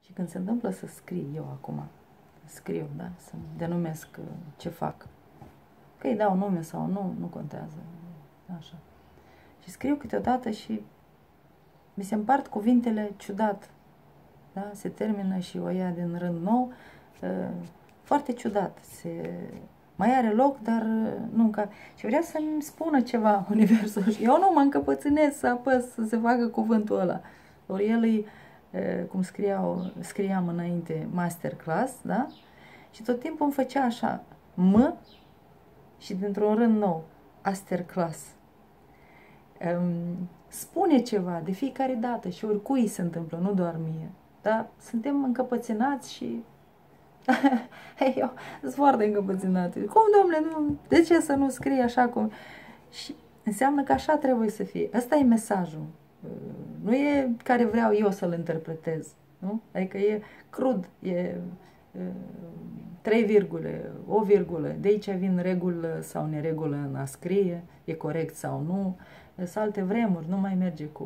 Și când se întâmplă să scriu eu acum, scriu, da, să denumesc ce fac, că îi dau nume sau nu, nu contează, așa. Și scriu câteodată și mi se împart cuvintele ciudat, da, se termină și o ia din rând nou, foarte ciudat, mai are loc, dar nu încă. Și vrea să-mi spună ceva universul și eu nu mă încăpățânez să apăs să se facă cuvântul ăla. Ori el îi, cum scriam înainte, masterclass, da? Și tot timpul îmi făcea așa, și dintr-un rând nou, masterclass. Spune ceva de fiecare dată și oricui se întâmplă, nu doar mie. Dar suntem încăpățânați și eu sunt foarte încăpățânată. Cum, domnule, nu? De ce să nu scrii așa cum... Și înseamnă că așa trebuie să fie. Ăsta e mesajul. Nu e care vreau eu să-l interpretez. Nu? Adică e crud, e 3 virgule, o virgulă. De aici vin regulă sau neregulă în a scrie, e corect sau nu. Sunt alte vremuri, nu mai merge cu...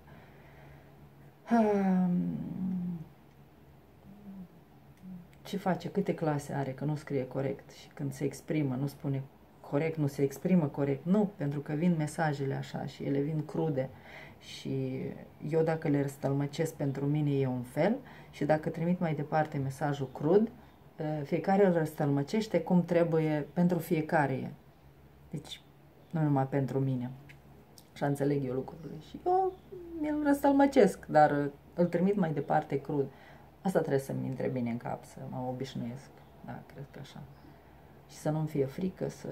Ce face, câte clase are, că nu scrie corect și când se exprimă nu spune corect, nu se exprimă corect. Nu, pentru că vin mesajele așa și ele vin crude și eu dacă le răstălmăcesc pentru mine e un fel și dacă trimit mai departe mesajul crud, fiecare îl răstălmăcește cum trebuie pentru fiecare. Deci, nu numai pentru mine. Așa înțeleg eu lucrurile și eu îl răstălmăcesc, dar îl trimit mai departe crud. Asta trebuie să-mi intre bine în cap, să mă obișnuiesc. Da, cred că așa. Și să nu-mi fie frică să...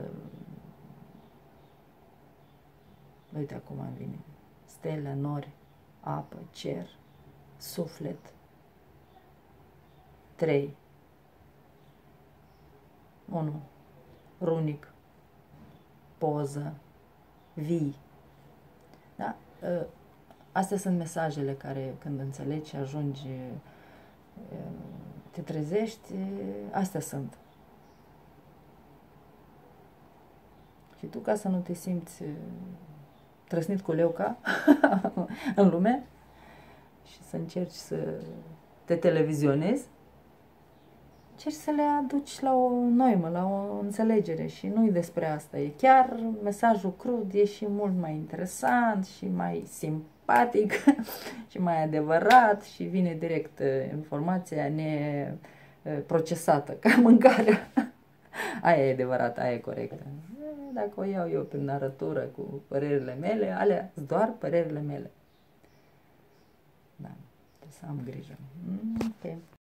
Uite, acum îmi vine. Stele, nori, apă, cer, suflet. 3. 1. Runic. Poză. Vii. Da? Astea sunt mesajele care, când înțelegi și ajungi, te trezești, astea sunt. Și tu, ca să nu te simți trăsnit cu leuca în lume și să încerci să te televizionezi, încerci să le aduci la o noimă, la o înțelegere și nu-i despre asta. E chiar mesajul crud, e și mult mai interesant și mai simpatic și mai adevărat și vine direct informația neprocesată, ca mâncarea. Aia e adevărat, aia e corectă. Dacă o iau eu prin arătură cu părerile mele, alea sunt doar părerile mele. Da, trebuie să am grijă.